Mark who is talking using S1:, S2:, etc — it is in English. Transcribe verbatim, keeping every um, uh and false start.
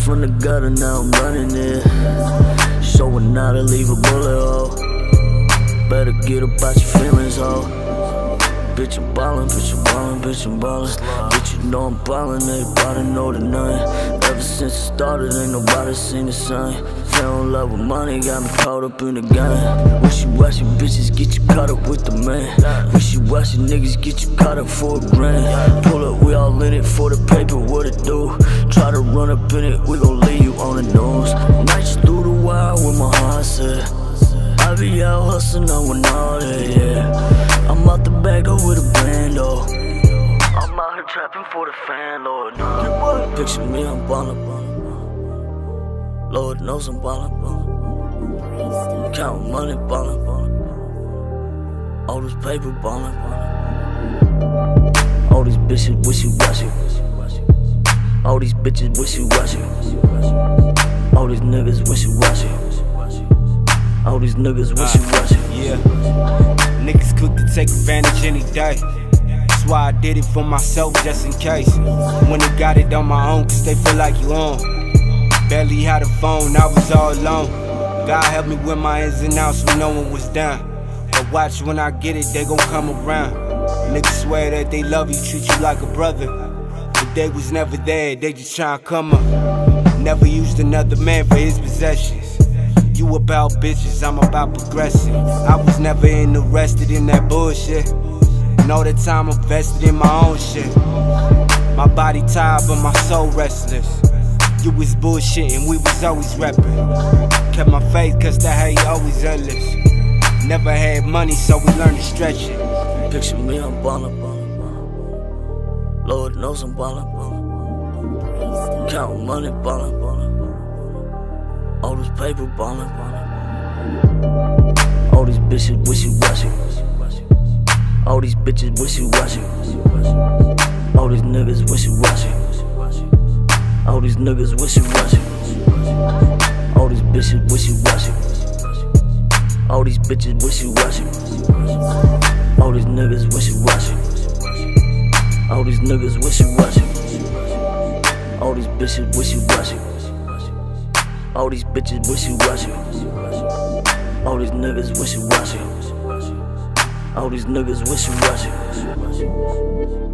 S1: from the gutter, now I'm running it. Showing how to leave a bullet hole. Better get about your feelings, ho. Bitch, I'm ballin', bitch, I'm ballin', bitch, I'm ballin'. Bitch, you know I'm ballin', everybody know the name. Ever since it started, ain't nobody seen the same. Fell in love with money, got me caught up in the game. Wishy-washy bitches get you caught up with the man. Wishy-washy niggas get you caught up for a grand. Pull up, we all in it for the paper, what it do? Try to run up in it, we gon' leave you on the news. Nights through the wire with my heart set. I be out hustling, I want all that, yeah. I'm out the back door with a bando. I'm out here trapping for the fan, Lord knows. Picture me, I'm ballin', ballin'. Lord knows I'm ballin', ballin'. Countin' money, ballin', ballin'. All this paper, ballin', ballin'. All these bitches wishy-washy. All these bitches wishy-washy. All these niggas wishy-washy. All these niggas wishy-washy.
S2: Uh, yeah. Niggas quick to take advantage any day. That's why I did it for myself, just in case. When I got it on my own, cause they feel like you on. Barely had a phone, I was all alone. God help me with my ins and outs when no one was down. But watch when I get it, they gon' come around. Niggas swear that they love you, treat you like a brother. But they was never there, they just tryna come up. Never used another man for his possessions. You about bitches, I'm about progressing. I was never interested in that bullshit. And all the time I'm invested in my own shit. My body tired but my soul restless. You was bullshitting, we was always reppin'. Kept my faith cause the hate always endless. Never had money so we learned to stretch it.
S1: Picture me, I'm ballin', ballin', ballin'. Lord knows I'm ballin', ballin'. Countin' money, ballin', ballin'. All this paper, ballin', ballin'. All these bitches wishy-washy. All these bitches wishy-washy. All these niggas wishy-washy. All these niggas wishy-washy. All these bitches wishy-washy. All these bitches wishy-washy. All these niggas wishy-washy. All these niggas wishy-washy. All these bitches wishy-washy. All these bitches wishy-washy. All these niggas wishy-washy. All these niggas wishy-washy.